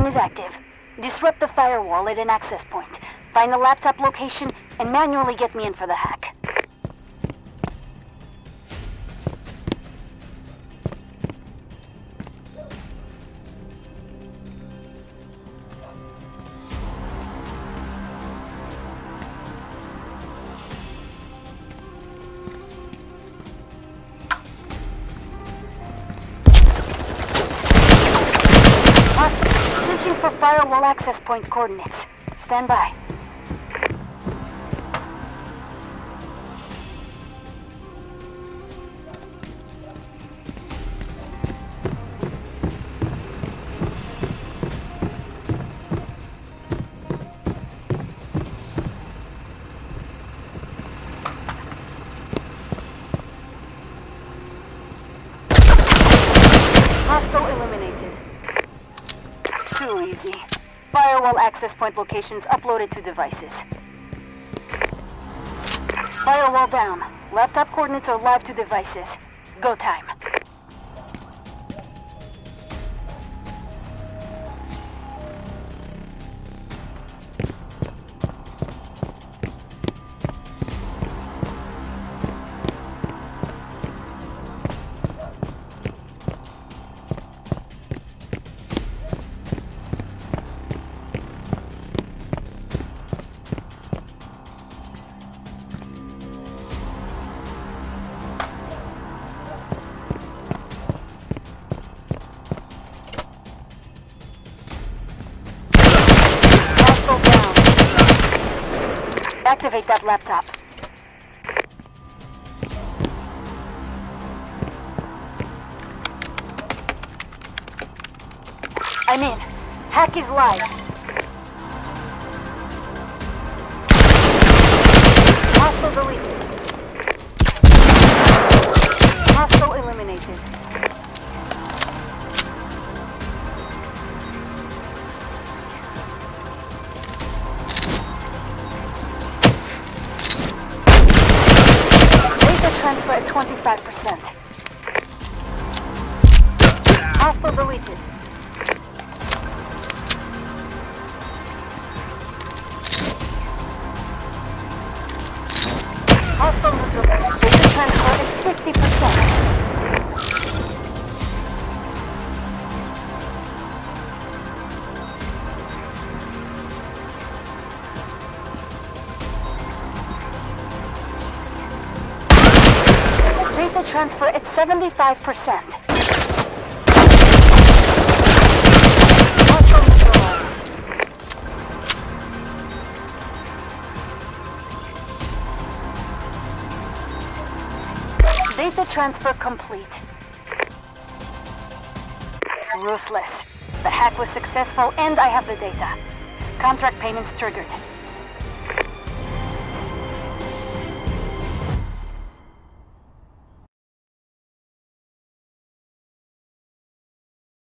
team is active. Disrupt the firewall at an access point. Find the laptop location and manually get me in for the hack. Searching for firewall access point coordinates. Stand by. Hostile eliminated. Too easy. Firewall access point locations uploaded to devices. Firewall down. Laptop coordinates are live to devices. Go time. Activate that laptop. I'm in. Hack is live. Hostile deleted. Hostile eliminated. Transfer at 25%. Hostile deleted. Hostile neutral. Data transfer at 50%. Data transfer at 75%. Hostile neutralized. Data transfer complete. Ruthless. The hack was successful and I have the data. Contract payments triggered.